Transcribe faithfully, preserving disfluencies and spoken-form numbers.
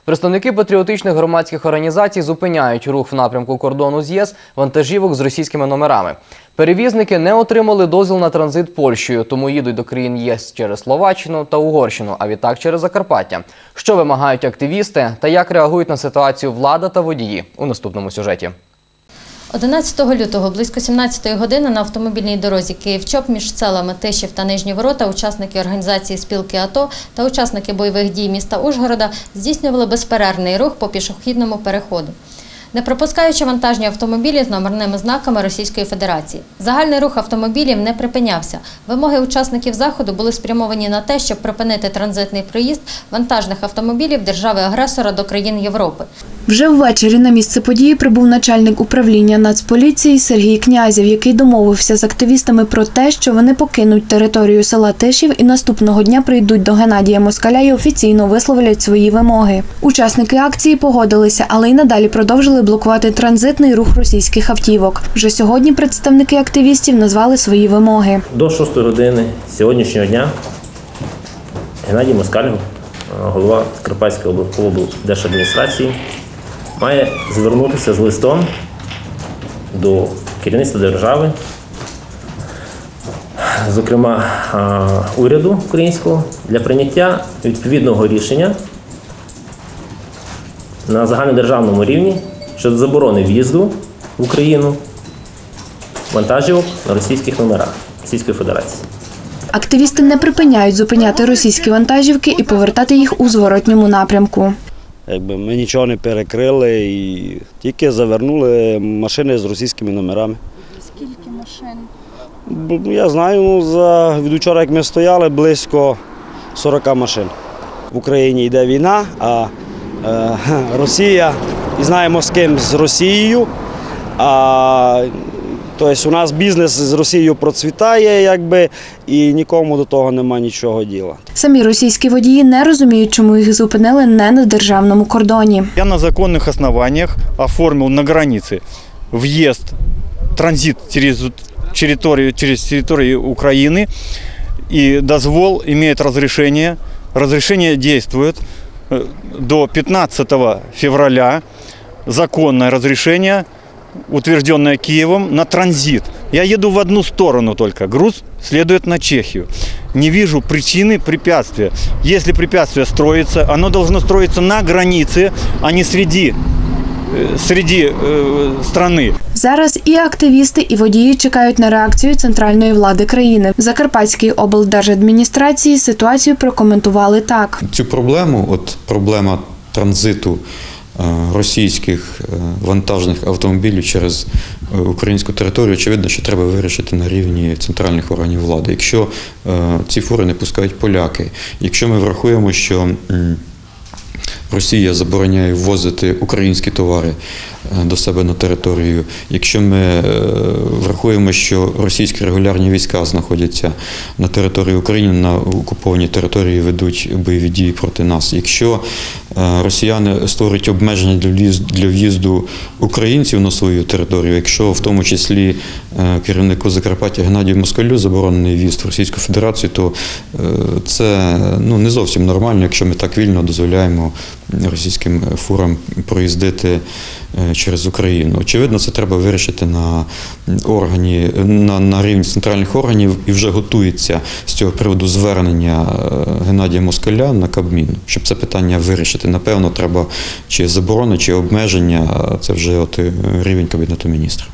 Представники патріотичних громадських організацій зупиняють рух в напрямку кордону з ЄС вантажівок з російськими номерами. Перевізники не отримали дозвіл на транзит Польщею, тому їдуть до країн ЄС через Словаччину та Угорщину, а відтак через Закарпаття. Що вимагають активісти та як реагують на ситуацію влада та водії – у наступному сюжеті. одинадцятого лютого близько сімнадцятої години на автомобільній дорозі Київ-Чоп між селами Тишів та Нижні Ворота учасники організації спілки АТО та учасники бойових дій міста Ужгорода здійснювали безперервний рух по пішохідному переходу, не пропускаючи вантажні автомобілі з номерними знаками Російської Федерації. Загальний рух автомобілів не припинявся. Вимоги учасників заходу були спрямовані на те, щоб припинити транзитний проїзд вантажних автомобілів держави-агресора до країн Європи. Вже ввечері на місце події прибув начальник управління Нацполіції Сергій Князєв, який домовився з активістами про те, що вони покинуть територію села Тишів і наступного дня прийдуть до Геннадія Москаля і офіційно висловлять свої вимоги. Учасники акції погодилися, але й надалі продовжили блокувати транзитний рух російських автівок. Вже сьогодні представники активістів назвали свої вимоги. До шостої години сьогоднішнього дня Геннадій Москаль, голова Закарпатської облдержадміністрації, має звернутися з листом до керівництва держави, зокрема уряду українського, для прийняття відповідного рішення на загальнодержавному рівні щодо заборони в'їзду в Україну вантажівок на російських номерах Російської Федерації. Активісти не припиняють зупиняти російські вантажівки і повертати їх у зворотньому напрямку. Якби ми нічого не перекрили і тільки завернули машини з російськими номерами. Скільки машин? Я знаю, ну, за, від вчора, як ми стояли, близько сорока машин. В Україні йде війна, а е, Росія, і знаємо з ким, з Росією. А, тобто у нас бізнес з Росією процвітає, якби, і нікому до того немає нічого діла. Самі російські водії не розуміють, чому їх зупинили не на державному кордоні. Я на законних основаннях оформив на границі в'їзд, транзит через територію, через територію України, і дозвол має розрішення. Розрішення діє до пятнадцатого февраля, законное разрешение, утвержденное Киевом, на транзит. Я еду в одну сторону только, груз следует на Чехию. Не вижу причины препятствия. Если препятствие строится, оно должно строиться на границе, а не среди, среди э, страны. Зараз і активісти, і водії чекають на реакцію центральної влади країни. В Закарпатській облдержадміністрації ситуацію прокоментували так. Цю проблему, от проблема транзиту російських вантажних автомобілів через українську територію, очевидно, що треба вирішити на рівні центральних органів влади. Якщо ці фури не пускають поляки, якщо ми врахуємо, що Росія забороняє ввозити українські товари до себе на територію. Якщо ми врахуємо, що російські регулярні війська знаходяться на території України, на окупованій території ведуть бойові дії проти нас. Якщо росіяни створюють обмеження для в'їзду українців на свою територію, якщо в тому числі керівнику Закарпаття Геннадію Москалю заборонений в'їзд в Російську Федерацію, то це ну, не зовсім нормально, якщо ми так вільно дозволяємо російським фурам проїздити через Україну. Очевидно, це треба вирішити на органі, на, на рівні центральних органів, і вже готується з цього приводу звернення Геннадія Москаля на Кабмін, щоб це питання вирішити. Напевно, треба чи заборони, чи обмеження, це вже от рівень Кабінету Міністрів.